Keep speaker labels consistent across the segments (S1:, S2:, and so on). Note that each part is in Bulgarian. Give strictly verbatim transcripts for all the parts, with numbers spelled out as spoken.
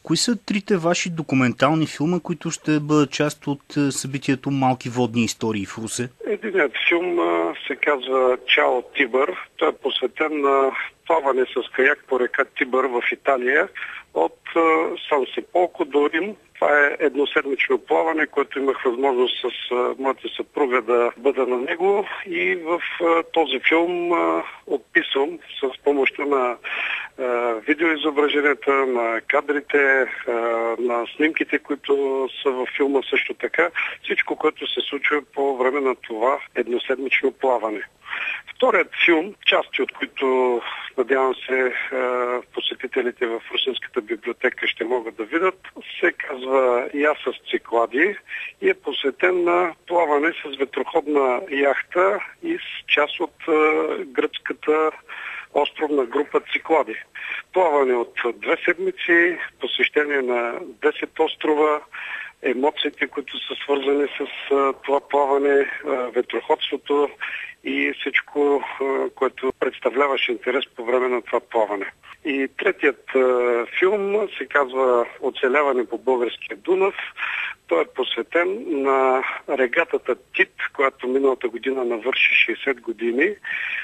S1: Кои са трите ваши документални филма, които ще бъдат част от събитието Малки водни истории в Русе?
S2: Единият филм се казва Чао Тибър. Той е посветен на плаване с каяк по река Тибър в Италия от Сан Сеполко до Рим. Това е едноседмично плаване, което имах възможност с моята съпруга да бъда на него, и в този филм описвам с помощта на видеоизображенията, на кадрите, на снимките, които са във филма също така, всичко, което се случва по време на това едноседмично плаване. Вторият филм, части от които, надявам се, посетителите в Русинската библиотека ще могат да видят, се казва Я с Циклади и е посветен на плаване с ветроходна яхта и с част от гръцката островна група Циклади. Плаване от две седмици, посещение на десет острова, емоциите, които са свързани с това плаване, ветроходството и всичко, което представляваше интерес по време на това плаване. И третият филм се казва Оцеляване по българския Дунав. Той е посветен на регатата Тит, която миналата година навърши шейсет години.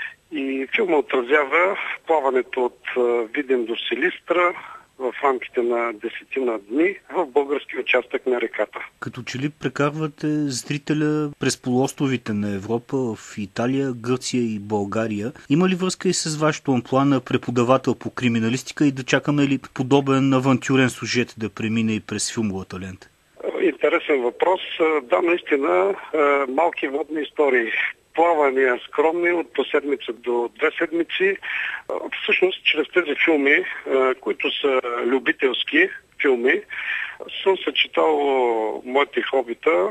S2: И филма отразява плаването от Видин до Силистра в рамките на десетина дни в българския участък на реката.
S1: Като че ли прекарвате зрителя през полуостровите на Европа, в Италия, Гърция и България. Има ли връзка и с вашето амплоа на преподавател по криминалистика и да чакаме ли подобен авантюрен сюжет да премине и през филмовата лента?
S2: Интересен въпрос. Да, наистина, малки водни истории. Плавания скромни от по седмица до две седмици. Всъщност, чрез тези филми, които са любителски филми, съм съчетал моите хобита,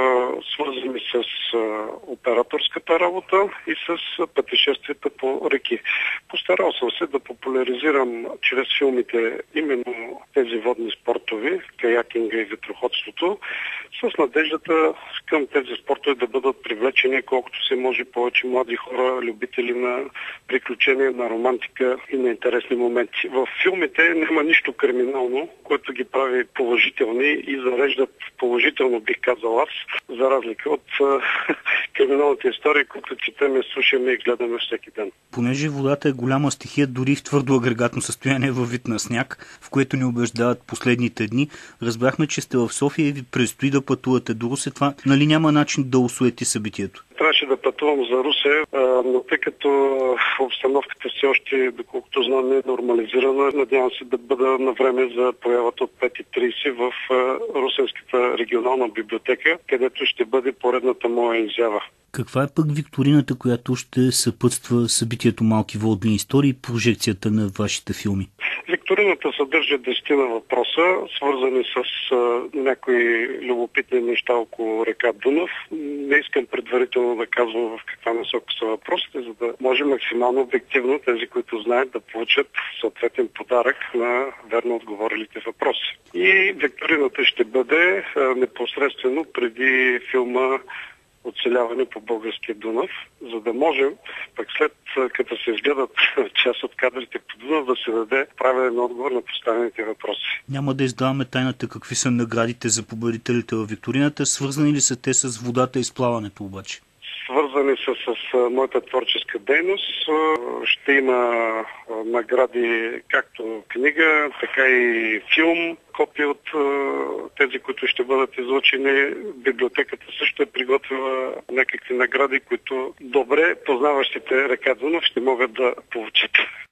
S2: свързани с операторската работа и с пътешествията по реки. Постарал съм се да популяризирам чрез филмите именно тези водни спортове, каякинга и ветроходството, с надеждата към тези спортове да бъдат привлечени колкото се може повече млади хора, любители на приключения, на романтика и на интересни моменти. В филмите няма нищо криминално, което ги прави положителни и зареждат положително, бих казал аз, за разлика от криминалните истории, които четеме, слушаме и гледаме всеки ден.
S1: Понеже водата е голяма стихия, дори в твърдо агрегатно състояние във вид на сняг, в което ни убеждават последните дни, разбрахме, че сте в София и ви предстои да пътувате до Русе. Това нали няма начин да осуети събитието?
S2: Трябваше да пътувам за Русе, но тъй като обстановката все още, доколкото знам, не е нормализирана, надявам се да бъда на време за появата от пет и трийсет в Русенската регионална библиотека, където ще бъде поредната моя изява.
S1: Каква е пък викторината, която ще съпътства събитието Малки водни истории и прожекцията на вашите филми?
S2: Викторината съдържа десетина въпроса, свързани с а, някои любопитни неща около река Дунав. Не искам предварително да казвам в каква насока са въпросите, за да може максимално обективно тези, които знаят, да получат съответен подарък на верно отговорилите въпроси. И викторината ще бъде а, непосредствено преди филма Оцеляване по българския Дунав, за да можем, пък след като се изгледат част от кадрите по Дунав, да се даде правилен отговор на поставените въпроси.
S1: Няма да издаваме тайната какви са наградите за победителите във викторината. Свързани ли са те с водата и с плаването обаче?
S2: Свързани са с, с моята творческа дейност. Ще има награди както книга, така и филм, копия от тези, които ще бъдат излъчени. Библиотеката също е приготвила някакви награди, които добре познаващите река Дунав ще могат да получат.